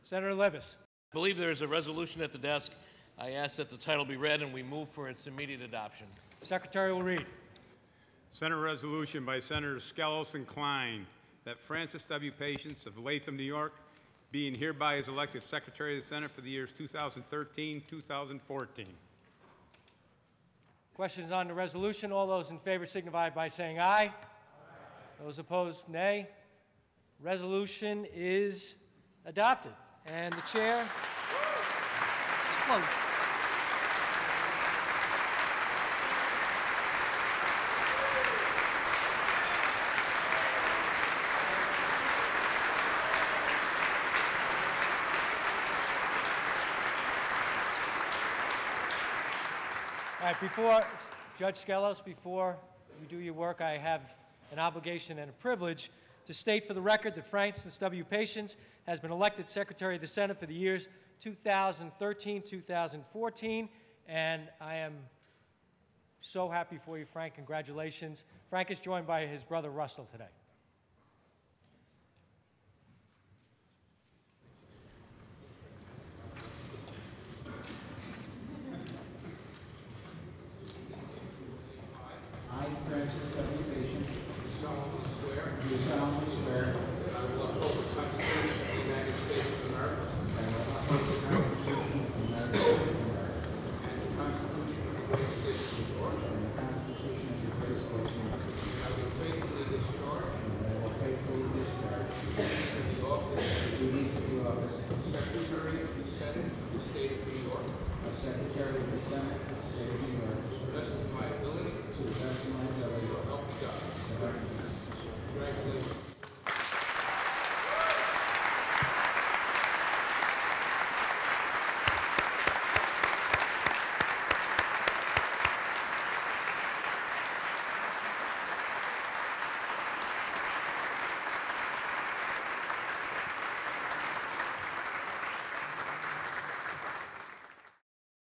Senator Libous. I believe there is a resolution at the desk. I ask that the title be read and we move for its immediate adoption. Secretary will read. Senate resolution by Senators Skelos and Klein that Francis W. Patience of Latham, New York, being hereby is elected Secretary of the Senate for the years 2013-2014. Questions on the resolution? All those in favor signify by saying aye. Aye. Those opposed, nay. Resolution is adopted. And the chair. Close. All right, before, Judge Skelos, before you do your work, I have an obligation and a privilege to state for the record that Francis W. Patience has been elected Secretary of the Senate for the years 2013-2014, and I am so happy for you, Frank. Congratulations. Frank is joined by his brother Russell today.